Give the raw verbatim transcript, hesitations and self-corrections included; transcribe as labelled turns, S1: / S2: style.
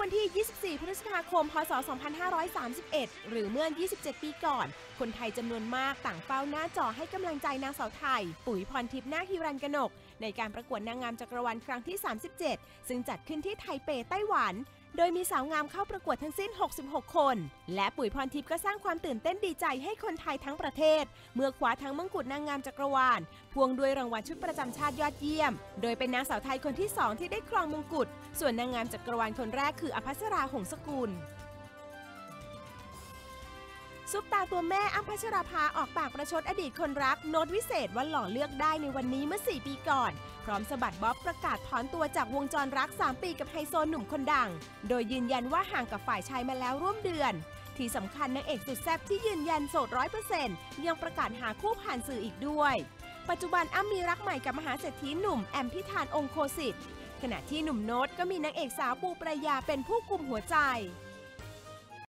S1: วันที่ ยี่สิบสี่ พฤษภาคม พ.ศ. สองพันห้าร้อยสามสิบเอ็ด หรือเมื่อ ยี่สิบเจ็ด ปีก่อน คนไทยจำนวนมากต่างเฝ้าหน้าจอให้กำลังใจนางสาวไทย ปุ๋ยพรทิพย์ นาคฮิรัญกนกในการประกวดนางงามจักรวาลครั้งที่ สามสิบเจ็ด ซึ่งจัดขึ้นที่ไทเปไต้หวันโดยมีสาวงามเข้าประกวดทั้งสิ้น หกสิบหก คน และปุ๋ยพรทิพย์ก็สร้างความตื่นเต้นดีใจให้คนไทยทั้งประเทศเมื่อคว้าทั้งมงกุฎนางงามจักรวาลพ่วงด้วยรางวัลชุดประจำชาติยอดเยี่ยมโดยเป็นนางสาวไทยคนที่สองที่ได้ครองมงกุฎส่วนนางงามจักรวาลคนแรกคืออภัสรา หงสกุลซุปตาตัวแม่อ้ำพัชราภาออกปากประชดอดีตคนรักโน้ตวิเศษว่าหล่อเลือกได้ในวันนี้เมื่อสี่ปีก่อนพร้อมสะบัดบ๊อบประกาศถอนตัวจากวงจรรักสามปีกับไฮโซหนุ่มคนดังโดยยืนยันว่าห่างกับฝ่ายชายมาแล้วร่วมเดือนที่สำคัญนางเอกสุดแซ่บที่ยืนยันโสด ร้อยเปอร์เซ็นต์ ยังประกาศหาคู่ผ่านสื่ออีกด้วยปัจจุบันอ้ำมีรักใหม่กับมหาเศรษฐีหนุ่มแอมพิธานองค์โคสิทธิ์ขณะที่หนุ่มโน้ตก็มีนางเอกสาวปูปรายาเป็นผู้กุมหัวใจ